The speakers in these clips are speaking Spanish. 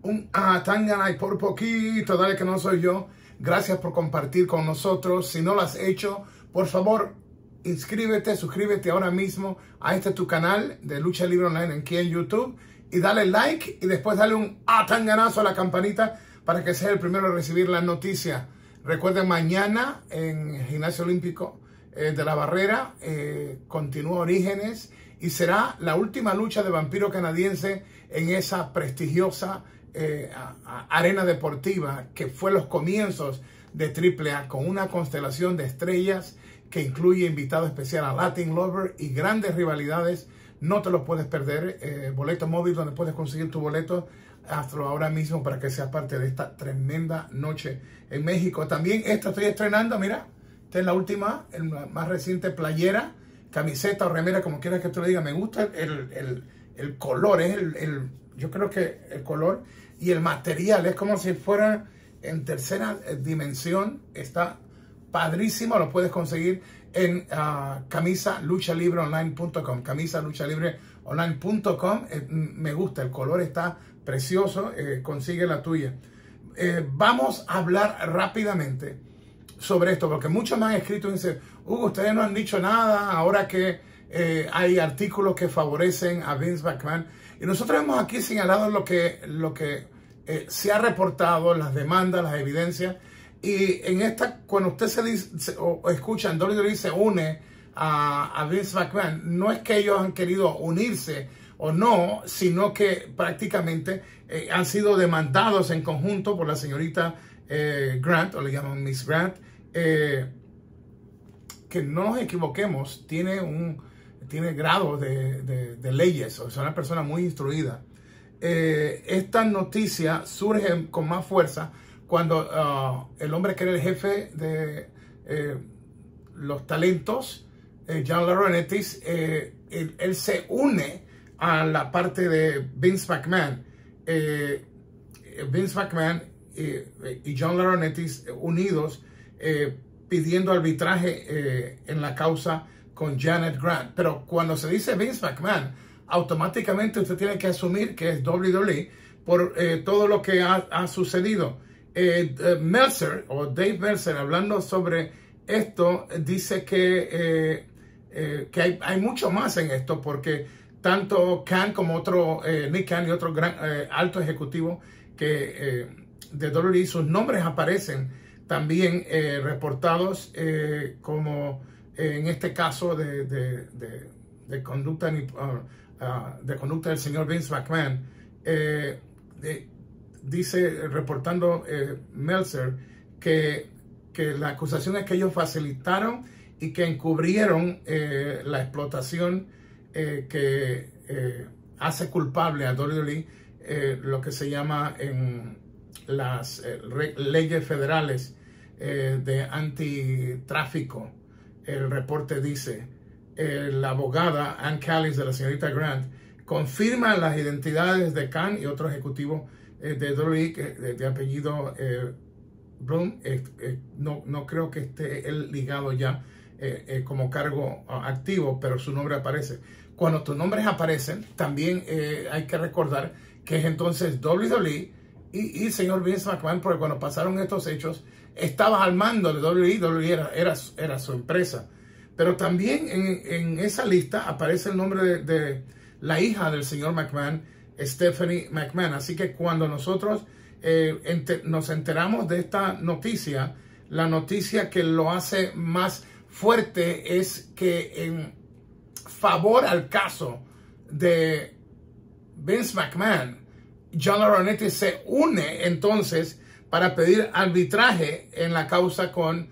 un tangana y por poquito, dale que no soy yo. Gracias por compartir con nosotros. Si no lo has hecho, por favor, suscríbete ahora mismo a tu canal de Lucha Libre Online aquí en YouTube y dale like y después dale un tanganazo a la campanita para que seas el primero a recibir las noticias. Recuerden, mañana en el Gimnasio Olímpico de la Barrera continúa Orígenes y será la última lucha de vampiro canadiense en esa prestigiosa arena deportiva que fue los comienzos de AAA, con una constelación de estrellas que incluye invitado especial a Latin Lover y grandes rivalidades. No te los puedes perder. Boleto móvil, donde puedes conseguir tu boleto. Hazlo ahora mismo para que seas parte de esta tremenda noche en México. También estoy estrenando, mira, esta es la última, el más reciente, playera, camiseta o remera, como quieras que tú le digas. Me gusta el color, yo creo que el color y el material es como si fuera en tercera dimensión. Está padrísimo, lo puedes conseguir en camisaluchalibreonline.com, camisaluchalibreonline.com. Me gusta, el color está precioso, consigue la tuya. Vamos a hablar rápidamente sobre esto, porque muchos me han escrito y dicen, ustedes no han dicho nada, ahora que hay artículos que favorecen a Vince McMahon. Y nosotros hemos aquí señalado lo que se ha reportado, las demandas, las evidencias. Y en esta, cuando usted se dice o escuchan, WWE se une a Vince McMahon, no es que ellos han querido unirse o no, sino que prácticamente han sido demandados en conjunto por la señorita Grant, o le llaman Miss Grant, que no nos equivoquemos, tiene grado de leyes, o sea, una persona muy instruida. Esta noticia surge con más fuerza cuando el hombre que era el jefe de los talentos, John Laurinaitis, él se une a la parte de Vince McMahon. Vince McMahon y John Laurinaitis unidos pidiendo arbitraje en la causa con Janet Grant. Pero cuando se dice Vince McMahon, automáticamente usted tiene que asumir que es WWE por todo lo que ha sucedido. Meltzer, o Dave Meltzer, hablando sobre esto, dice que hay mucho más en esto, porque tanto Khan como Nick Khan y otro gran alto ejecutivo de WWE, sus nombres aparecen también reportados como en este caso de conducta del señor Vince McMahon. Dice, reportando Meltzer, que la acusación es que ellos facilitaron y que encubrieron la explotación que hace culpable a WWE, lo que se llama en las leyes federales de antitráfico. El reporte dice, la abogada Ann Callis de la señorita Grant confirma las identidades de Khan y otro ejecutivo de WWE de apellido Bloom. No creo que esté él ligado ya como cargo activo, pero su nombre aparece. Cuando tus nombres aparecen, también hay que recordar que es entonces WWE y el señor Vince McMahon, porque cuando pasaron estos hechos, estaba al mando de WWE, era su empresa. Pero también en esa lista aparece el nombre de la hija del señor McMahon, Stephanie McMahon. Así que cuando nosotros nos enteramos de esta noticia, la noticia que lo hace más fuerte es que en favor al caso de Vince McMahon, John Laurinaitis se une entonces para pedir arbitraje en la causa con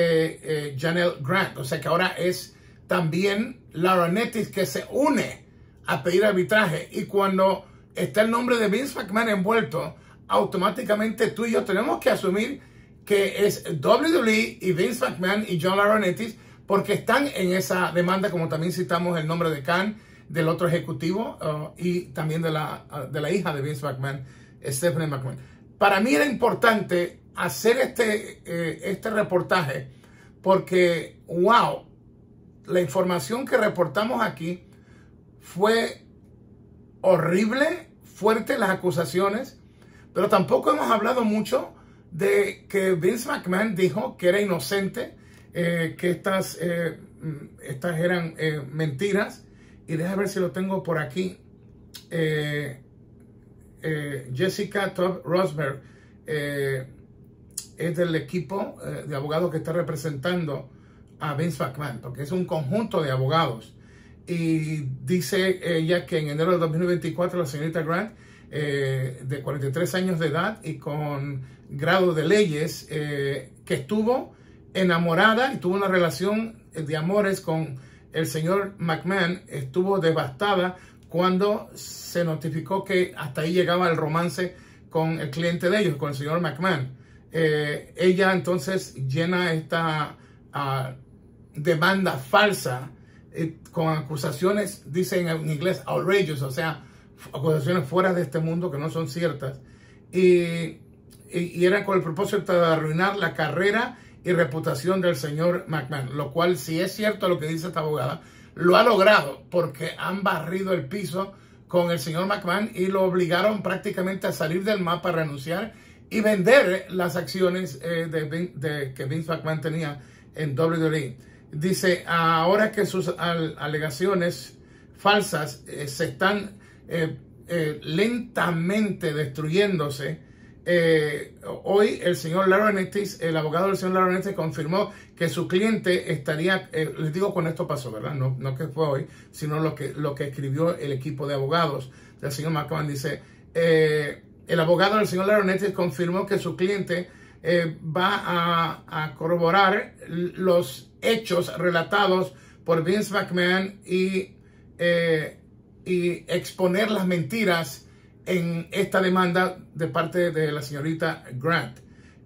Janet Grant. O sea que ahora es también Laurinaitis que se une a pedir arbitraje. Y cuando está el nombre de Vince McMahon envuelto, automáticamente tú y yo tenemos que asumir que es WWE y Vince McMahon y John Laurinaitis, porque están en esa demanda, como también citamos el nombre de Khan, del otro ejecutivo y también de la hija de Vince McMahon, Stephanie McMahon. Para mí era importante hacer este reportaje porque, wow, la información que reportamos aquí fue horrible, fuerte las acusaciones, Pero tampoco hemos hablado mucho de que Vince McMahon dijo que era inocente, que estas eran mentiras. Y déjame ver si lo tengo por aquí. Jessica Todd Rosberg es del equipo de abogados que está representando a Vince McMahon, porque es un conjunto de abogados. Y dice ella que en enero de 2024 la señorita Grant, de 43 años de edad y con grado de leyes, que estuvo enamorada y tuvo una relación de amores con el señor McMahon, estuvo devastada cuando se notificó que hasta ahí llegaba el romance con el cliente de ellos, con el señor McMahon. Ella entonces llena esta demanda falsa con acusaciones, dicen en inglés, outrageous, o sea, acusaciones fuera de este mundo que no son ciertas. Y eran con el propósito de arruinar la carrera y reputación del señor McMahon, lo cual, si es cierto lo que dice esta abogada, lo ha logrado porque han barrido el piso con el señor McMahon y lo obligaron prácticamente a salir del mapa, a renunciar y vender las acciones que Vince McMahon tenía en WWE. Dice, ahora que sus alegaciones falsas se están lentamente destruyéndose, hoy el señor Laurinaitis, el abogado del señor Laurinaitis, confirmó que su cliente estaría, les digo cuando esto pasó, ¿verdad? No que fue hoy, sino lo que escribió el equipo de abogados del señor McMahon. Dice, el abogado del señor Laurinaitis confirmó que su cliente va a corroborar los hechos relatados por Vince McMahon y exponer las mentiras en esta demanda de parte de la señorita Grant.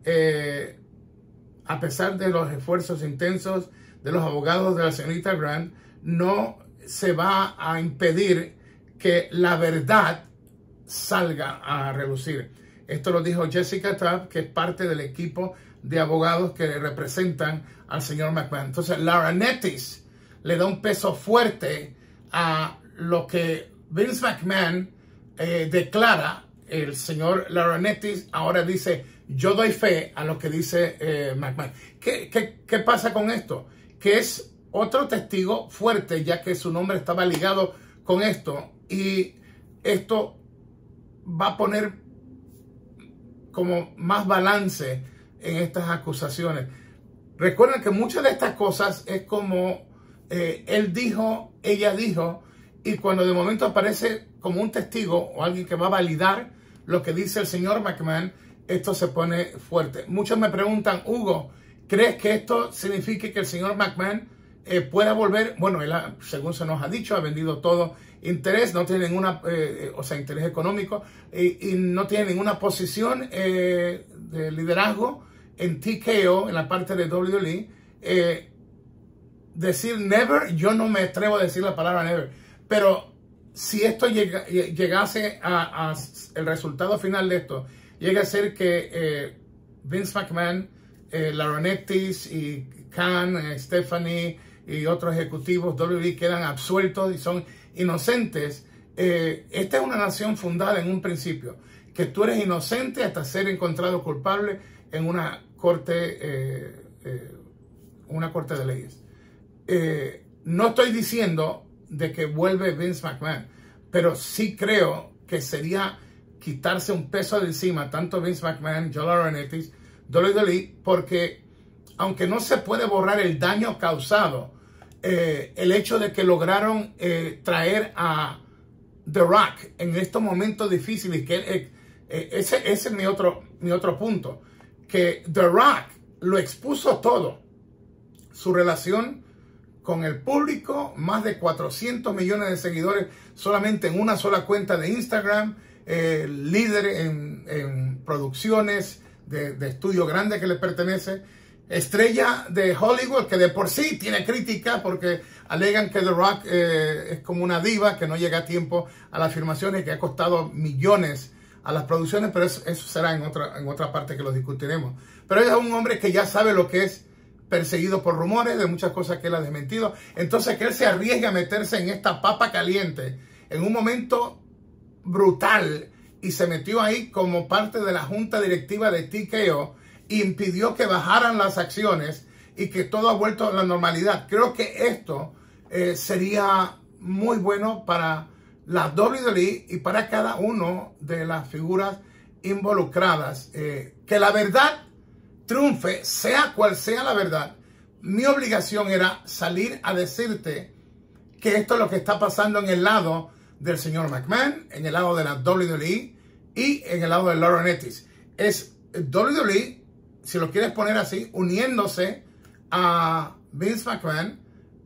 A pesar de los esfuerzos intensos de los abogados de la señorita Grant, no se va a impedir que la verdad salga a relucir. Esto lo dijo Jessica Todd, que es parte del equipo de abogados que representan al señor McMahon. Entonces, Laurinaitis le da un peso fuerte a lo que Vince McMahon declara. El señor Laurinaitis ahora dice, yo doy fe a lo que dice McMahon. ¿Qué pasa con esto? Que es otro testigo fuerte, ya que su nombre estaba ligado con esto, y esto va a poner como más balance en estas acusaciones. Recuerden que muchas de estas cosas es como él dijo, ella dijo, y cuando de momento aparece como un testigo o alguien que va a validar lo que dice el señor McMahon, esto se pone fuerte. Muchos me preguntan, Hugo, ¿crees que esto signifique que el señor McMahon pueda volver? Bueno, él, según se nos ha dicho, ha vendido todo interés, no tiene ninguna, interés económico, y no tiene ninguna posición de liderazgo en TKO, en la parte de WWE. Decir never, yo no me atrevo a decir la palabra never, pero si esto llegase a el resultado final de esto, llega a ser que Vince McMahon, Laurinaitis y Khan, Stephanie y otros ejecutivos WWE quedan absueltos y son inocentes. Esta es una nación fundada en un principio, que tú eres inocente hasta ser encontrado culpable en una corte de leyes. No estoy diciendo de que vuelve Vince McMahon, pero sí creo que sería quitarse un peso de encima, tanto Vince McMahon, Joe Laurinaitis, WWE, porque aunque no se puede borrar el daño causado, el hecho de que lograron traer a The Rock en estos momentos difíciles, que ese es mi otro punto, que The Rock lo expuso todo, su relación con el público, más de 400 millones de seguidores solamente en una sola cuenta de Instagram, líder en producciones de estudio grande que le pertenece, estrella de Hollywood, que de por sí tiene crítica porque alegan que The Rock es como una diva que no llega a tiempo a las filmaciones, que ha costado millones a las producciones, pero eso será en otra parte que lo discutiremos. Pero es un hombre que ya sabe lo que es perseguido por rumores de muchas cosas que él ha desmentido. Entonces, que él se arriesgue a meterse en esta papa caliente en un momento brutal y se metió ahí como parte de la junta directiva de TKO e impidió que bajaran las acciones y que todo ha vuelto a la normalidad. Creo que esto sería muy bueno para la WWE y para cada uno de las figuras involucradas. Que la verdad triunfe, sea cual sea la verdad. Mi obligación era salir a decirte que esto es lo que está pasando en el lado del señor McMahon, en el lado de la WWE y en el lado de Laurinaitis. Es WWE, si lo quieres poner así, uniéndose a Vince McMahon,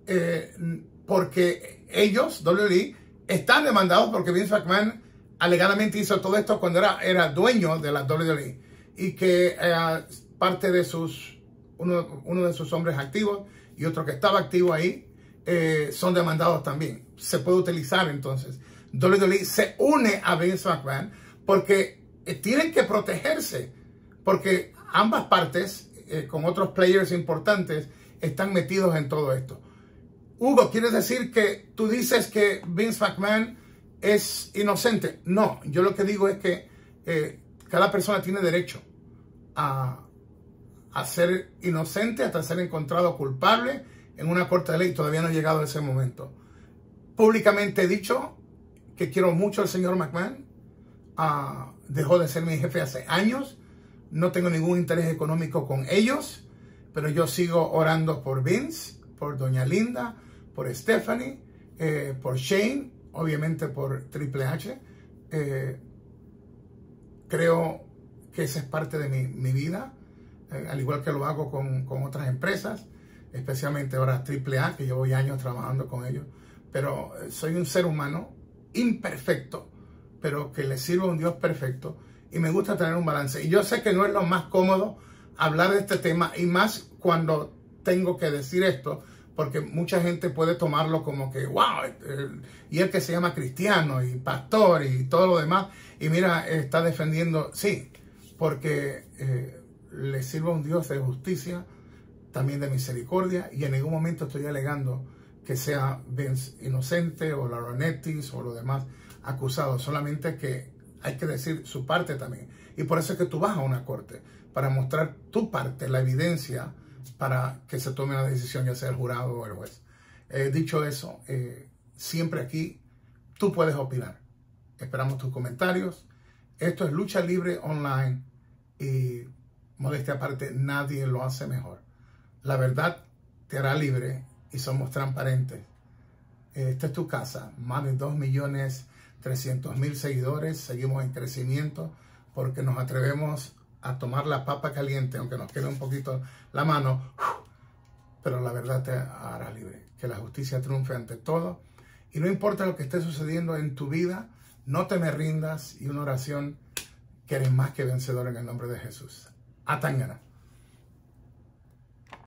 porque ellos, WWE, están demandados porque Vince McMahon alegadamente hizo todo esto cuando era dueño de la WWE y que parte de uno de sus hombres activos y otro que estaba activo ahí son demandados también. Se puede utilizar entonces. WWE se une a Vince McMahon porque tienen que protegerse, porque ambas partes con otros players importantes están metidos en todo esto. Hugo, ¿quieres decir que tú dices que Vince McMahon es inocente? No, yo lo que digo es que cada persona tiene derecho a ser inocente hasta ser encontrado culpable en una corte de ley. Todavía no ha llegado ese momento. Públicamente he dicho que quiero mucho al señor McMahon. Dejó de ser mi jefe hace años. No tengo ningún interés económico con ellos, pero yo sigo orando por Vince, por Doña Linda, por Stephanie, por Shane, obviamente por Triple H. Creo que esa es parte de mi vida, al igual que lo hago con otras empresas, especialmente ahora Triple A, que llevo ya años trabajando con ellos. Pero soy un ser humano imperfecto, pero que le sirve a un Dios perfecto, y me gusta tener un balance. Y yo sé que no es lo más cómodo hablar de este tema, y más cuando tengo que decir esto, porque mucha gente puede tomarlo como que, wow, y el que se llama cristiano y pastor y todo lo demás, y mira, está defendiendo, sí, porque le sirve a un Dios de justicia, también de misericordia, y en ningún momento estoy alegando que sea Vince inocente o Laurinaitis o los demás acusados, solamente que hay que decir su parte también. Y por eso es que tú vas a una corte, para mostrar tu parte, la evidencia, para que se tome una decisión, ya sea el jurado o el juez. Dicho eso, siempre aquí tú puedes opinar. Esperamos tus comentarios. Esto es Lucha Libre Online y, modestia aparte, nadie lo hace mejor. La verdad te hará libre y somos transparentes. Esta es tu casa. Más de 2.300.000 seguidores. Seguimos en crecimiento porque nos atrevemos a tomar la papa caliente, aunque nos quede un poquito la mano. Pero la verdad te hará libre. Que la justicia triunfe ante todo. Y no importa lo que esté sucediendo en tu vida, no te me rindas. Y una oración, que eres más que vencedor en el nombre de Jesús. Atangana.